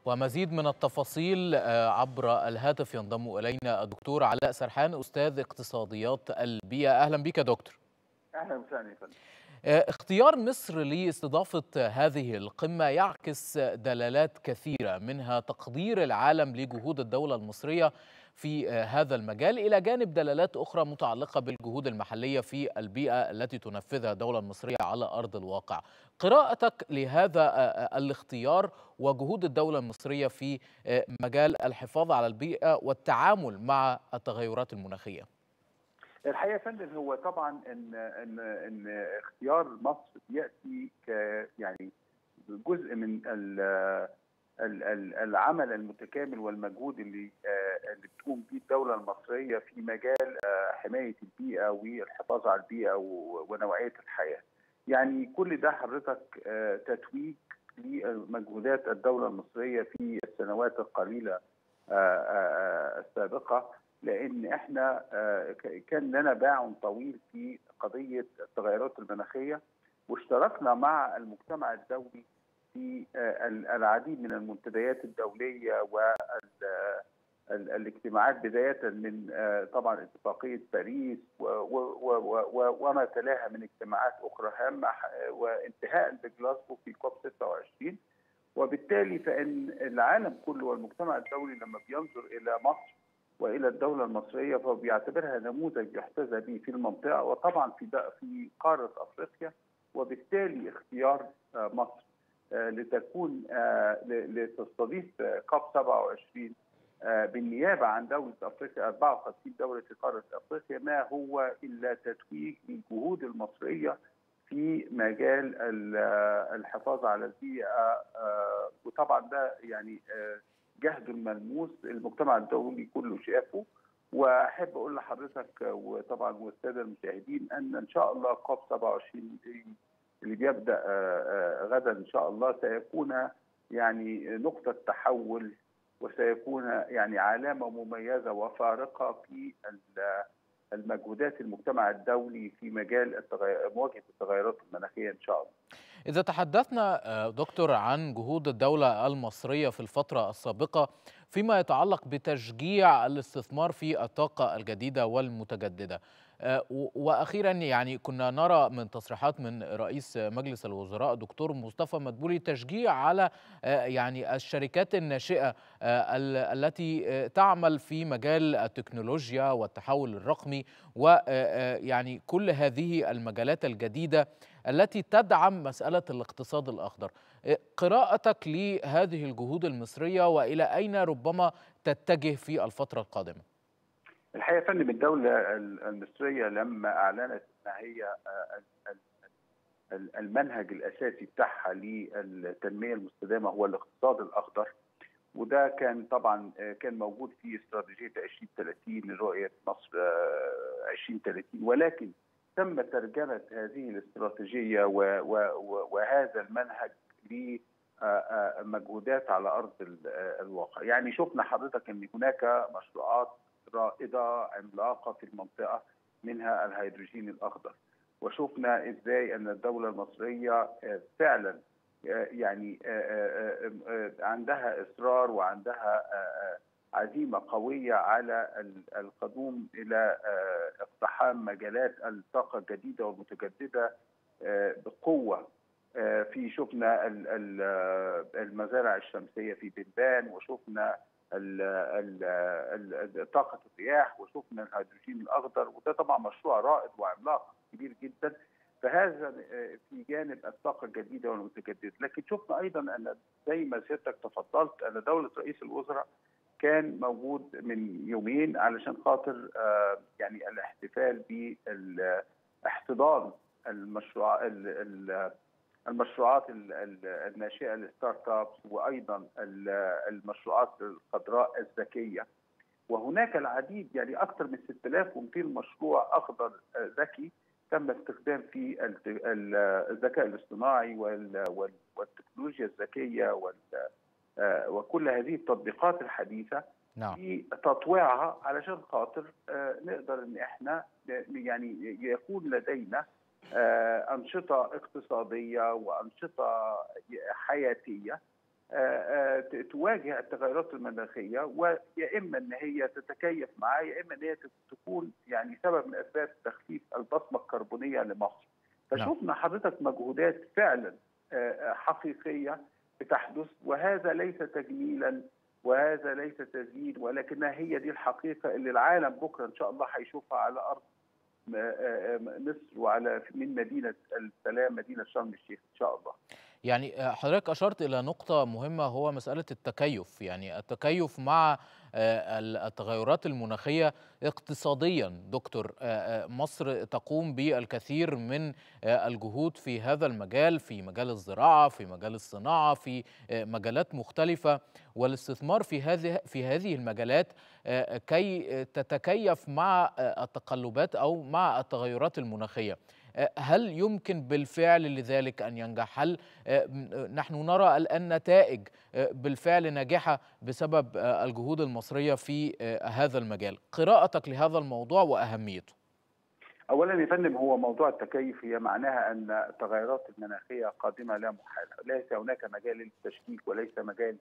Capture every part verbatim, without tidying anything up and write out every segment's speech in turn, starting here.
ومزيد من التفاصيل آه، عبر الهاتف ينضم إلينا الدكتور علاء سرحان أستاذ اقتصاديات البيئة. أهلا بك يا دكتور. اهلا وسهلا يا فندم. آه، اختيار مصر لاستضافة هذه القمة يعكس دلالات كثيرة، منها تقدير العالم لجهود الدولة المصرية في آه، هذا المجال، إلى جانب دلالات أخرى متعلقة بالجهود المحلية في البيئة التي تنفذها الدولة المصرية على أرض الواقع. قراءتك لهذا آه، آه، الاختيار وجهود الدولة المصرية في آه، مجال الحفاظ على البيئة والتعامل مع التغيرات المناخية. الحقيقه يا فندم، هو طبعا ان ان ان اختيار مصر ياتي ك يعني جزء من ال ال ال العمل المتكامل والمجهود اللي آه، اللي بتقوم به الدوله المصريه في مجال آه، حمايه البيئه والحفاظ على البيئه و- ونوعيه الحياه. يعني كل ده حضرتك آه، تتويج لمجهودات الدوله المصريه في السنوات القليله آه، آه، السابقه، لان احنا آه، ك- كان لنا باع طويل في قضيه التغيرات المناخيه، واشتركنا مع المجتمع الدولي في آه، ال- العديد من المنتديات الدوليه والاجتماعات، بدايه من آه، طبعا اتفاقيه باريس و- و- و- و- وما تلاها من اجتماعات اخرى هامه، ح- وانتهاء بجلاسكو في كوب ستة وعشرين. وبالتالي فإن العالم كله والمجتمع الدولي لما بينظر إلى مصر وإلى الدولة المصرية فهو بيعتبرها نموذج يحتذى به في المنطقة، وطبعا في في قارة أفريقيا. وبالتالي اختيار آه، مصر آه، لتكون آه، ل- لتستضيف آه، كوب سبعة وعشرين آه، بالنيابة عن دولة أفريقيا، أربعة وخمسين دولة في قارة أفريقيا، ما هو إلا تتويج للجهود المصرية في مجال ال- الحفاظ على البيئة. آه، وطبعا ده يعني آه، جهد ملموس المجتمع الدولي كله شافه. واحب اقول لحضرتك وطبعا والساده المشاهدين ان ان شاء الله كوب سبعة وعشرين اللي بيبدا آه، آه، غدا ان شاء الله سيكون يعني نقطه تحول، وسيكون يعني علامه مميزه وفارقه في ال- المجهودات المجتمع الدولي في مجال التغير... مواجهه التغيرات المناخيه ان شاء الله. إذا تحدثنا آه، دكتور عن جهود الدولة المصرية في الفترة السابقة فيما يتعلق بتشجيع الاستثمار في الطاقة الجديدة والمتجددة، آه، و- وأخيرا يعني كنا نرى من تصريحات من رئيس مجلس الوزراء دكتور مصطفى مدبولي تشجيع على آه، يعني الشركات الناشئة آه، ال- التي آه، تعمل في مجال التكنولوجيا والتحول الرقمي ويعني كل هذه المجالات الجديدة التي تدعم مسألة الاقتصاد الأخضر. قراءتك لهذه الجهود المصرية وإلى أين ربما تتجه في الفترة القادمة؟ الحقيقه يا فندم، الدوله المصريه لما اعلنت ان هي آه، المنهج الاساسي بتاعها للتنميه المستدامه هو الاقتصاد الاخضر، وده كان طبعا كان موجود في استراتيجيه عشرين ثلاثين رؤيه مصر عشرين ثلاثين، ولكن تم ترجمه هذه الاستراتيجيه وهذا المنهج لمجهودات على ارض الواقع. يعني شفنا حضرتك ان هناك مشروعات رائده عملاقه في المنطقه، منها الهيدروجين الاخضر، وشفنا ازاي ان الدوله المصريه فعلا يعني عندها اصرار وعندها عزيمه قويه على القدوم الى اقتحام مجالات الطاقه الجديده والمتجدده بقوه. في شفنا المزارع الشمسيه في بنبان، وشفنا طاقه الرياح، وشفنا الهيدروجين الاخضر، وده طبعا مشروع رائد وعملاق كبير جدا. فهذا في جانب الطاقه الجديده والمتجدده. لكن شفنا ايضا ان زي ما سيادتك تفضلت ان دوله رئيس الوزراء كان موجود من يومين علشان خاطر يعني الاحتفال باحتضان المشروع المشروعات الناشئه الستارت ابس، وايضا المشروعات الخضراء الذكيه. وهناك العديد، يعني اكثر من ستة آلاف ومئتين مشروع اخضر ذكي تم استخدام في الذكاء الاصطناعي والتكنولوجيا الذكيه وكل هذه التطبيقات الحديثه نعم. في تطويعها علشان خاطر نقدر ان احنا يعني يكون لدينا انشطه اقتصاديه وانشطه حياتيه تواجه التغيرات المناخيه، ويا اما ان هي تتكيف معها يا اما ان هي تكون يعني سبب من اسباب تخفيف البصمه الكربونيه لمصر. نعم. فشوفنا حضرتك مجهودات فعلا حقيقيه بتحدث، وهذا ليس تجميلا وهذا ليس تزيين، ولكنها هي دي الحقيقه اللي العالم بكره ان شاء الله هيشوفها على ارض مصر وعلى من مدينه السلام، مدينه شرم الشيخ ان شاء الله. يعني حضرتك أشرت إلى نقطة مهمة، هو مسألة التكيف، يعني التكيف مع التغيرات المناخية اقتصاديا. دكتور، مصر تقوم بالكثير من الجهود في هذا المجال، في مجال الزراعة، في مجال الصناعة، في مجالات مختلفة، والاستثمار في هذه في هذه المجالات كي تتكيف مع التقلبات أو مع التغيرات المناخية. هل يمكن بالفعل لذلك أن ينجح؟ هل نحن نرى الآن نتائج بالفعل ناجحة بسبب الجهود المصرية في هذا المجال؟ قراءتك لهذا الموضوع وأهميته. أولا يا فندم، هو موضوع التكيف هي معناها أن التغيرات المناخية قادمة لا محالة، ليس هناك مجال للتشكيك وليس مجال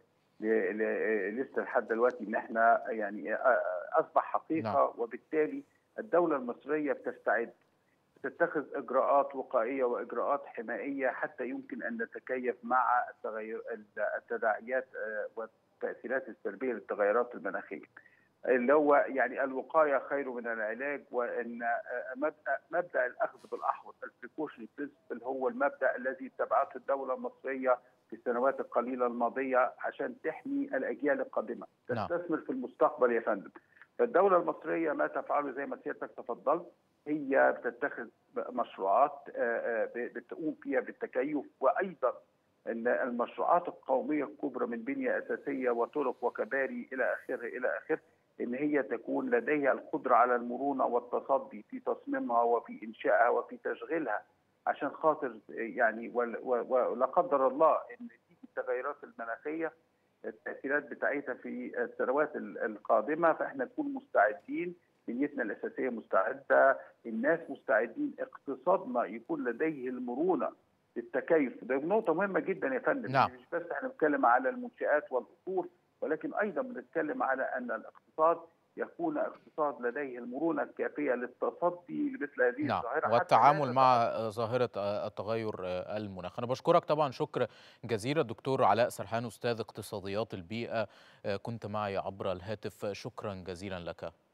لسه لحد دلوقتي ان احنا يعني اصبح حقيقة. نعم. وبالتالي الدولة المصرية بتستعد، تتخذ اجراءات وقائيه واجراءات حمائيه حتى يمكن ان نتكيف مع التغير التداعيات والتاثيرات السلبيه للتغيرات المناخيه. اللي هو يعني الوقايه خير من العلاج، وان مبدا مبدا الاخذ بالاحوط البريكوشن برنسبل هو المبدا الذي اتبعته الدوله المصريه في السنوات القليله الماضيه عشان تحمي الاجيال القادمه، تستثمر في المستقبل يا فندم. فالدوله المصريه ما تفعله زي ما سيادتك تفضلت، هي بتتخذ مشروعات بتقوم فيها بالتكيف، وايضا ان المشروعات القوميه الكبرى من بنيه اساسيه وطرق وكباري الى اخره الى اخره ان هي تكون لديها القدره على المرونه والتصدي في تصميمها وفي انشائها وفي تشغيلها، عشان خاطر يعني ولا قدر الله ان تيجي التغيرات المناخيه التاثيرات بتاعتها في السنوات القادمه، فاحنا نكون مستعدين، بنيتنا الاساسيه مستعده، الناس مستعدين، اقتصادنا يكون لديه المرونه للتكيف. ده نقطه مهمه جدا يا فندم. نعم. مش بس احنا بنتكلم على المنشآت والاصول، ولكن ايضا بنتكلم على ان الاقتصاد يكون اقتصاد لديه المرونه الكافيه للتصدي لمثل هذه نعم. الظاهره والتعامل مع ظاهره التغير المناخ. انا بشكرك طبعا شكر جزيلا دكتور علاء سرحان، استاذ اقتصاديات البيئه، كنت معي عبر الهاتف. شكرا جزيلا لك.